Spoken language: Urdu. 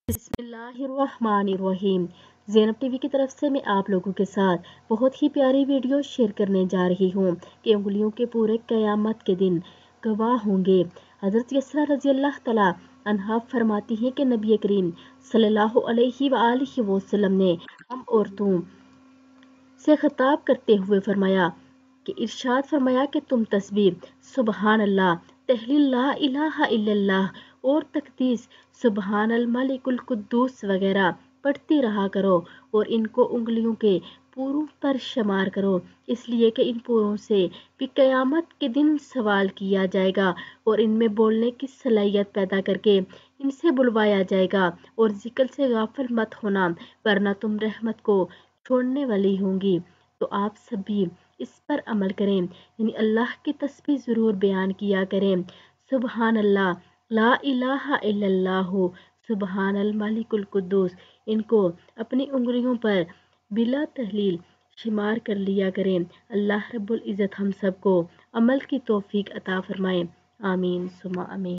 بسم اللہ الرحمن الرحیم۔ زینب ٹی وی کی طرف سے میں آپ لوگوں کے ساتھ بہت ہی پیاری ویڈیو شیئر کرنے جا رہی ہوں کہ انگلیوں کے پورے قیامت کے دن گواہ ہوں گے۔ حضرت یسریٰ رضی اللہ تعالیٰ عنہا فرماتی ہیں کہ نبی کریم صلی اللہ علیہ وآلہ وسلم نے ہم عورتوں سے خطاب کرتے ہوئے فرمایا کہ ارشاد فرمایا کہ تم تسبیح سبحان اللہ، تحلیل لا الہ الا اللہ اور تقدیس سبحان الملک القدوس وغیرہ پڑھتی رہا کرو اور ان کو انگلیوں کے پوروں پر شمار کرو، اس لیے کہ ان پوروں سے بھی قیامت کے دن سوال کیا جائے گا اور ان میں بولنے کی صلاحیت پیدا کر کے ان سے بلوایا جائے گا۔ اور ذکر سے غافل مت ہونا ورنہ تم رحمت کو چھوڑنے والی ہوں گی۔ تو آپ سبھی اس پر عمل کریں، یعنی اللہ کی تسبیح ضرور بیان کیا کریں۔ سبحان اللہ، لا الہ الا اللہ، سبحان الملک القدوس، ان کو اپنی انگلیوں پر بلا تحلیل شمار کر لیا کریں۔ اللہ رب العزت ہم سب کو عمل کی توفیق عطا فرمائے، آمین ثم آمین۔